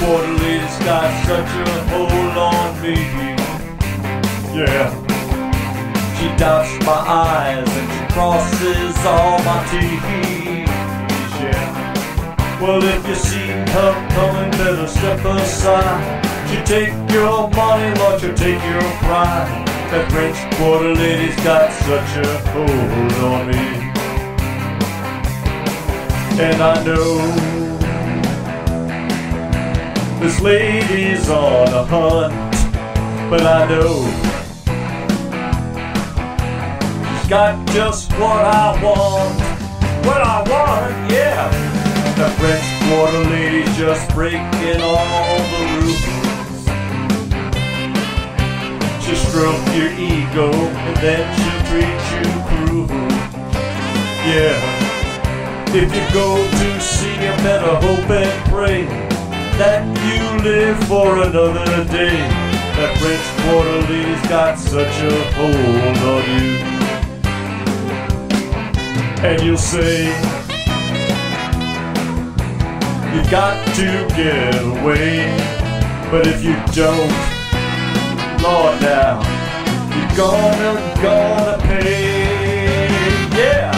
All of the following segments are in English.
quarter lady's got such a hold on me. Yeah. She dots my I's and she crosses all my T's. Yeah. Well, if you see her coming, better step aside. She'll take your money, Lord, she'll take your pride. That French quarter lady's got such a hold on me. And I know this lady's on a hunt, but I know she's got just what I want. What I want, yeah. The French quarter lady's just breaking all the rules. She'll stroke your ego and then she'll treat you cruel. Yeah. If you go to see her, better hope and pray that you live for another day. That French quarter lady's got such a hold on you. And you'll say, you've got to get away. But if you don't, Lord, now you're gonna pay. Yeah.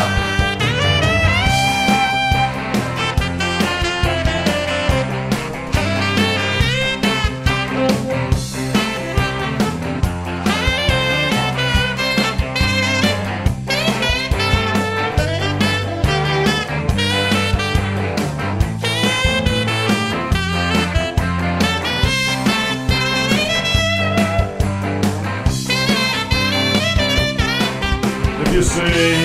You say,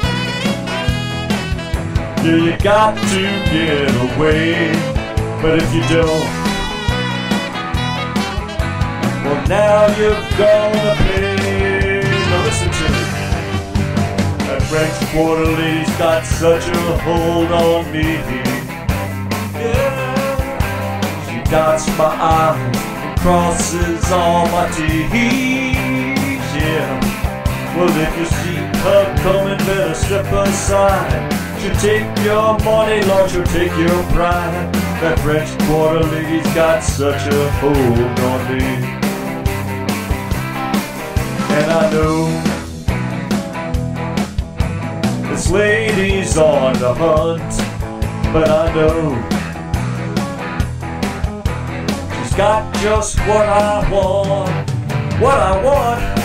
yeah, you got to get away. But if you don't, well, now you're gonna pay. Now listen to me. That French quarter lady's got such a hold on me. Yeah. She dots my I's and crosses all my T's. Yeah. Well, if you see her coming, better step aside. She'll take your money, Lord, she'll take your pride. That French quarter lady's got such a hold on me. And I know this lady's on the hunt, but I know she's got just what I want. What I want.